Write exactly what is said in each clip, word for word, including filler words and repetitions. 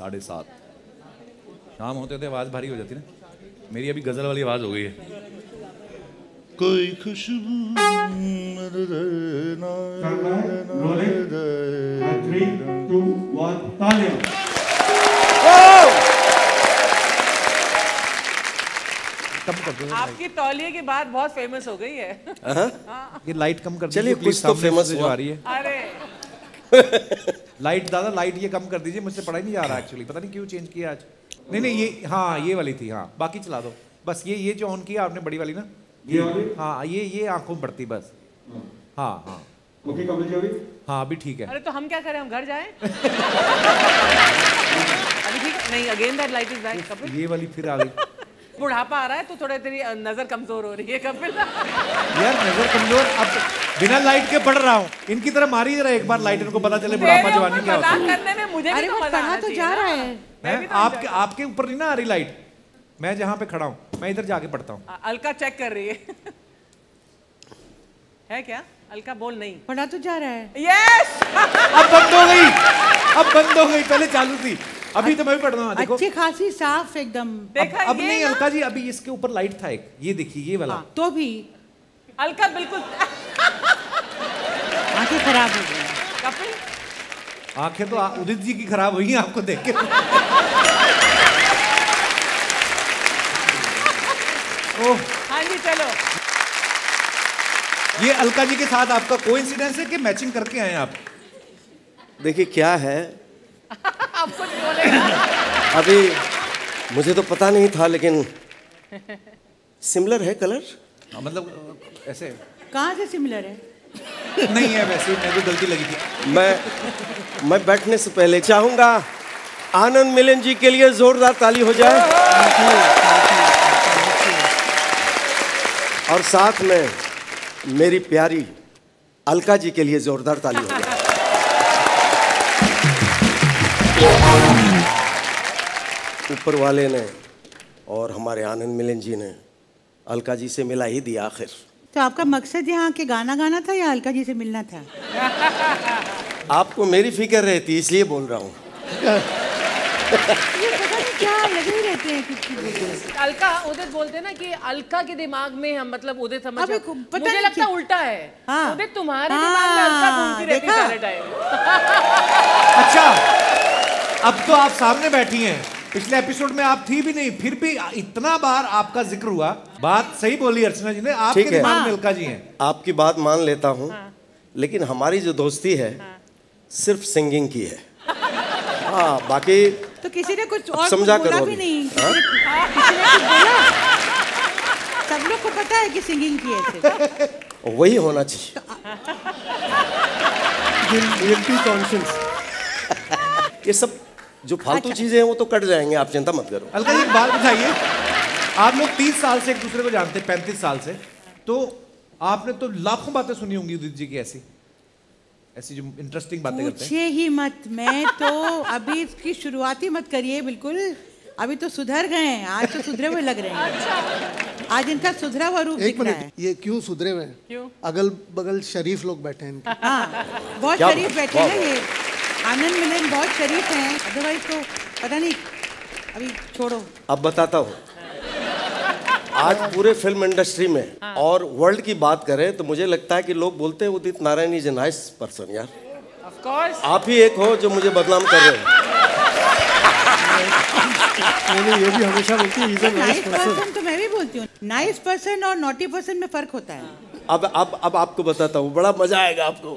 साढ़े सात। शाम होते होते आवाज़ भारी हो जाती ना, मेरी अभी गज़ल वाली आवाज़ हो गई है। कोई खुशबू कम कर दो। आपकी तौलिए की बात बहुत फेमस हो गई है। ये लाइट कम कर चलिए कुछ तो फेमस जो आ रही है। अरे लाइट दादा, लाइट ये कम कर दीजिए, मुझसे पढ़ा ही नहीं जा रहा एक्चुअली, पता नहीं क्यों चेंज किया आज। नहीं नहीं ये हाँ ये वाली थी, हाँ बाकी चला दो बस। ये ये जो ऑन किया आपने बड़ी वाली ना, ये वाली? हाँ ये ये आंखों में पड़ती बस। हाँ हाँ ओके कपिल जी, अभी हाँ अभी ठीक है। अरे तो हम क्या करें, हम घर जाएं? अभी ठीक है? नहीं, again that light is back Kapil. ये वाली फिर आ गई। बुढ़ापा आ रहा है तो थोड़ा तेरी नजर कमजोर हो रही है कपिल। यार नजर कमजोर, अब बिना लाइट के पढ़ रहा हूँ, इनकी तरह मारी जरा एक बार लाइट, इनको पता चले बुढ़ापा जवानी क्या होता है। करने में मुझे भी तो मजा आना तो जा रहा है। है आपके आपके ऊपर नहीं ना आ रही लाइट, मैं जहाँ पे खड़ा हूँ मैं इधर जाके पढ़ता हूँ। अलका चेक कर रही है। है क्या अलका? बोल नहीं पढ़ा तो जा रहा है। यस अब बंद हो गई, अब बंद हो गई, पहले चालू थी, अभी तो मैं भी पढ़ रहा हूँ। देखो अच्छी खासी साफ एकदम। अब, अब नहीं अलका जी, अभी इसके ऊपर लाइट था एक, ये देखिए ये वाला। हाँ, तो भी अलका बिल्कुल आंखें खराब हो गई। कपिल आंखें तो उदित जी की खराब हुई हैं आपको देख के। ओह हाँ जी चलो। ये अलका जी के साथ आपका कोइंसिडेंस है कि मैचिंग करके आए हैं आप? देखिए क्या है, आप कुछ बोलेगा? अभी मुझे तो पता नहीं था, लेकिन सिमिलर है कलर। मतलब ऐसे कहाँ से सिमिलर है? नहीं है वैसे, मेरे को गलती लगी थी। मैं मैं बैठने से पहले चाहूंगा आनंद मिलन जी के लिए जोरदार ताली हो जाए, और साथ में मेरी प्यारी अलका जी के लिए जोरदार ताली हो जाए। ऊपर वाले ने और हमारे आनंद मिलन जी ने अलका जी से मिला ही दिया आखिर। तो आपका मकसद यहाँ के गाना गाना था या अलका जी से मिलना था? आपको मेरी फिक्र रहती इसलिए बोल रहा हूँ। ये पता नहीं क्या लगे ही रहते हैं कुछ। अलका उदित बोलते हैं ना कि अलका के दिमाग में हम, मतलब उदित समझ, अबे को- पता मुझे नहीं लगता कि- उल्टा है। हाँ। उदित तुम्हारे हाँ, दिमाग में अलका घूमती रहती है देखा? सारे टाइम। अच्छा अब तो आप सामने बैठी हैं, पिछले एपिसोड में आप थी भी नहीं, फिर भी इतना बार आपका जिक्र हुआ। बात सही बोली अर्चना जी ने, आपके ठीक है। दिमाग में अलका जी हैं। आपकी बात मान लेता हूँ, लेकिन हमारी जो दोस्ती है सिर्फ सिंगिंग की है। हाँ बाकी तो किसी ने कुछ और समझा बोला करो भी अभी। नहीं। किसी ने किसी ने कुछ बोला? सब लोग को पता है कि सिंगिंग की है सिर्फ। वही होना चाहिए। ये सब जो फालतू अच्छा। चीजें हैं वो तो कट जाएंगे, आप चिंता मत करो। अलका जी एक बात बताइए, आप लोग तीस साल से एक दूसरे को जानते हैं, पैंतीस साल से, तो आपने तो लाखों बातें सुनी होंगी उदित जी की, ऐसी ऐसी जो इंटरेस्टिंग बातें करते हैं। पूछिए ही मत, मैं तो अभी इसकी शुरुआत ही मत करिए बिल्कुल। अभी तो सुधर गए हैं, आज तो सुधरे हुए लग रहे हैं। आज इनका सुधरा हुआ रूप एक दिख रहा है। मिनट, ये क्यों सुधरे हुए हैं? क्यों? अगल बगल शरीफ लोग बैठे हैं इनके। हाँ बहुत क्या- शरीफ बैठे हैं ये, आनंद मिलन बहुत शरीफ हैं, अदरवाइज तो पता नहीं। अभी छोड़ो, अब बताता हूँ। आज पूरे फिल्म इंडस्ट्री में और वर्ल्ड की बात करें तो मुझे लगता है कि लोग बोलते हैं Udit Narayan is a nice person. यार Of course. आप ही एक हो जो मुझे बदनाम कर रहे हो। मैंने ये भी हमेशा बोलती है he's a nice nice person। Person तो मैं भी बोलती हूँ। नाइस पर्सन और नॉटी पर्सन में फर्क होता है। अब अब अब आपको बताता हूँ, बड़ा मजा आएगा आपको।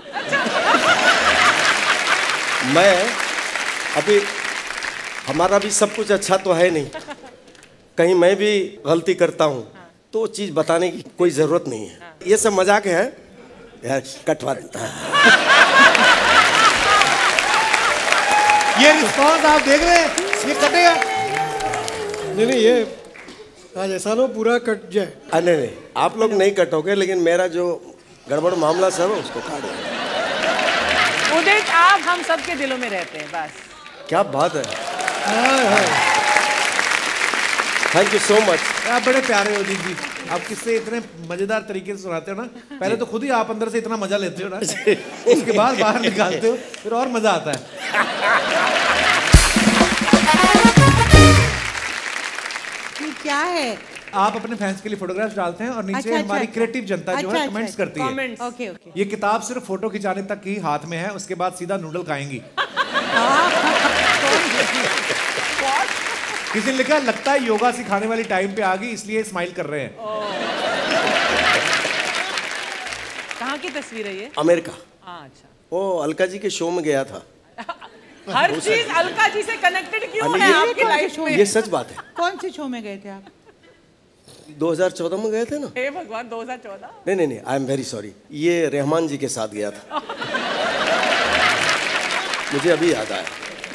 मैं अभी हमारा भी सब कुछ अच्छा तो है नहीं, कहीं मैं भी गलती करता हूँ तो वो चीज़ बताने की कोई ज़रूरत नहीं है। ये सब मजाक है यार, कटवा देता है। ये रिस्पॉन्स आप देख रहे हैं, ये कटेगा नहीं नहीं, ये आज ऐसा ना पूरा कट जाए। अरे नहीं, आप लोग नहीं कटोगे, लेकिन मेरा जो गड़बड़ मामला सब है उसको काट दो। उदित आप हम सबके दिलों में रहते हैं बस। क्या बात है, थैंक यू सो मच। आप बड़े प्यारे हो उदित जी, आप किससे इतने मजेदार तरीके से सुनाते हो ना, पहले तो खुद ही आप अंदर से इतना मजा लेते हो ना, उसके बाद बाहर निकालते हो, फिर और मजा आता है। क्या है? आप अपने फैंस के लिए फोटोग्राफ्स डालते हैं और नीचे अच्छा, हमारी अच्छा, क्रिएटिव जनता जो अच्छा, है अच्छा, कमेंट्स अच्छा, करती है। कमेंट्स। Okay okay. ये किताब सिर्फ फोटो खिंचाने तक ही हाथ में है, उसके बाद सीधा नूडल खाएंगी। किसी ने लिखा लगता है योगा सिखाने वाली टाइम पे आ गई इसलिए स्माइल कर रहे हैं। कहाँ की तस्वीर है ये? अमेरिका। हाँ, अच्छा। ओ अलका जी के शो में गया था। हर चीज अलका जी से कनेक्टेड क्यों अरे है ये- आपकी लाइफ में? ये सच बात है। कौन से शो में गए थे आप? दो हज़ार चौदह में गए थे ना? हे भगवान, दो हज़ार चौदह? नहीं नहीं नहीं, आई एम वेरी सॉरी, ये रहमान जी के साथ गया था। मुझे अभी याद आया।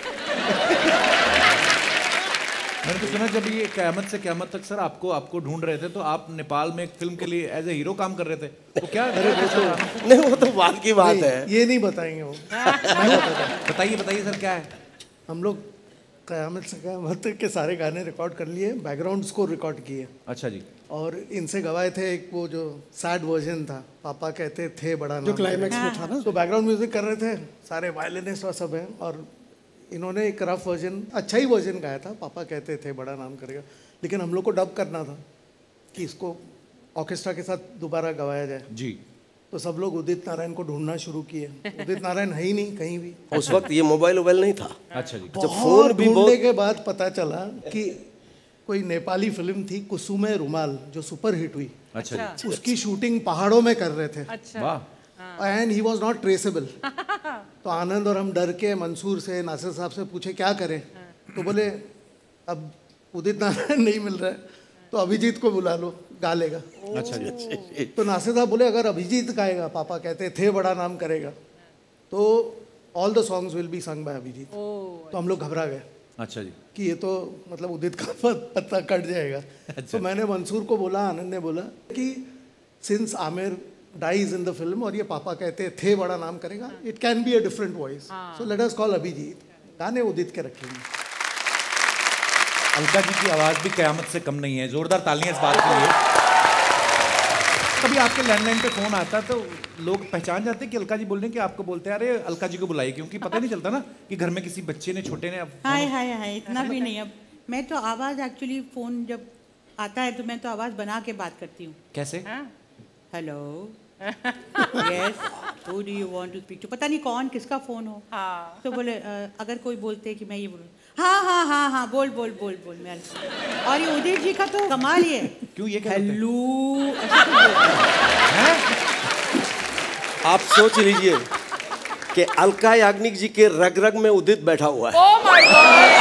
मैंने तो सुना जब ये क़यामत से क़यामत तक सर आपको आपको ढूंढ रहे थे तो आप नेपाल में एक फिल्म के लिए एज ए हीरो काम कर रहे थे, तो क्या नहीं वो तो बात की बात है। ये नहीं बताएंगे वो। बताइए बताइए सर क्या है? हम लोग क़यामत से क़यामत तक के सारे गाने रिकॉर्ड कर लिए, बैकग्राउंड स्कोर रिकॉर्ड किए अच्छा जी। और इनसे गवाए थे एक वो जो सैड वर्जन था, पापा कहते थे बड़ा जो क्लाइमैक्स में था ना, तो बैकग्राउंड म्यूजिक कर रहे थे, सारे वायलिनिस्ट और सब हैं, और इन्होंने एक रफ वर्जन, अच्छा ही वर्जन गाया था, पापा कहते थे बड़ा नाम करेगा, लेकिन हम लोग को डब करना था कि इसको ऑर्केस्ट्रा के साथ दोबारा गवाया जाए। जी। तो सब लोग उदित नारायण को ढूंढना शुरू किए। उदित नारायण है ही नहीं कहीं भी। उस वक्त ये मोबाइल वोबाइल नहीं था। अच्छा जी। जब बहुत फोन भी ढूंढने बहुत के बाद पता चला कि कोई नेपाली फिल्म थी कुसुमे रुमाल जो सुपर हिट हुई, अच्छा जी। उसकी शूटिंग पहाड़ों में कर रहे थे, अच्छा। वाह। And he was not traceable. तो आनंद और हम डर के मंसूर से, नासिर साहब से पूछे क्या करें, तो बोले अब उदित नारायण नहीं मिल रहा है तो अभिजीत को बुला लो, गा लेगा। अच्छा जी। तो नासिर साहब बोले अगर अभिजीत गाएगा, पापा कहते थे बड़ा नाम करेगा, तो all the songs will be sung by Abhijeet. तो हम लोग घबरा गए अच्छा जी। कि ये तो मतलब उदित का पत- पत्ता कट जाएगा। तो मैंने मंसूर को बोला, आनंद ने बोला कि since Aamir dies in the film और ये पापा कहते थे बड़ा नाम करेगा, it can be a different voice, so let us call Abhijeet. गाने उदित के रखेंगे। अलका जी की आवाज भी क़यामत से कम नहीं है, जोरदार तालियां इस बात के लिए। कभी आपके लैंडलाइन पे फोन आता तो लोग पहचान जाते हैं कि अलका जी बोल रहे हैं कि आपको बोलते हैं अरे अलका जी को बुलाइए, क्योंकि पता नहीं चलता ना कि घर में किसी बच्चे ने, छोटे ने अब हाय हाय हाय, इतना भी नहीं। अब मैं तो आवाज़ एक्चुअली फ़ोन जब आता है तो मैं तो आवाज़ बना के बात करती हूँ। कैसे? Hello, yes, who do you want to speak to, पता नहीं कौन किसका फ़ोन हो। हाँ। तो बोले अ, अगर कोई बोलते कि मैं ये बोलूँ, हाँ हाँ हाँ हाँ बोल बोल बोल बोल मैं। और ये उदित जी का तो कमाल ही है। क्यों ये क्या करते हैं? हेलो ऐसे तो बोलते हैं। आप सोच लीजिए कि अलका याग्निक जी के रग रग में उदित बैठा हुआ है। Oh my God!